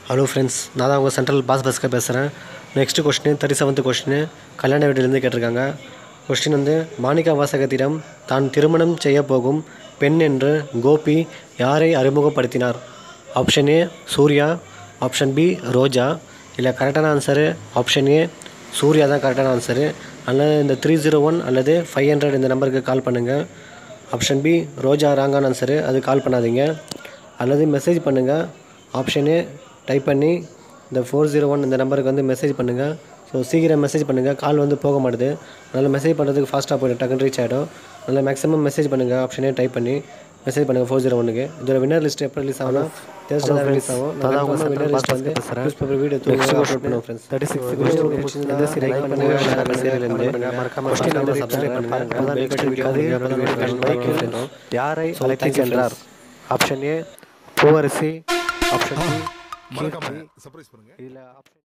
Hello friends, நான் தான் உங்கள் சென்ட்ரல் பாஸ்கர் பேசுகிறேன். நெக்ஸ்ட்டு கொஸ்டின் 37th கொஸ்டின் கல்யாண வீட்டிலேருந்து கேட்டிருக்காங்க. கொஸ்டின் வந்து, மாணிக்க வாசகத்திடம் தான் திருமணம் செய்ய போகும் பெண் என்று கோபி யாரை அறிமுகப்படுத்தினார்? Option A Surya, option B Roja. இல்லை கரெக்டான ஆன்சரு ஆப்ஷன் ஏ சூர்யா தான் கரெக்டான ஆன்சரு. அல்லது இந்த 301 அல்லது 500 இந்த நம்பருக்கு கால் பண்ணுங்கள். ஆப்ஷன் பி ரோஜா ராங்கான ஆன்சரு, அது கால் பண்ணாதீங்க. அல்லது மெசேஜ் பண்ணுங்கள். ஆப்ஷன் ஏ டைப் பண்ணி இந்த 401 இந்த நம்பருக்கு வந்து மெசேஜ் பண்ணுங்கள். ஸோ சீக்கிரம் மெசேஜ் பண்ணுங்கள், கால் வந்து போக மாட்டுது. அதனால் மெசேஜ் பண்ணுறதுக்கு ஃபாஸ்ட்டாக போய்ட்டு டக்குன்னு ரீச் ஆகிடும். அதனால் மேக்ஸிமம் மெசேஜ் பண்ணுங்கள். ஆப்ஷன் ஏ டைப் பண்ணி மெசேஜ் பண்ணுங்கள் 401க்கு. இதோட வின்னர் லிஸ்ட் எப்போ ரிலீஸ் ஆகும்? தேர்ஸ்டே தான் ரிலீஸ் ஆகும். வின்னர் லிஸ்ட் வந்து நியூஸ் பேப்பர் வீடியோ அப்லோட் பண்ணுவோம் ஃப்ரெண்ட்ஸ். 36 யாரை அழைத்து சென்றார்? Option A Poovarasi, option B Keerthi, இல்லை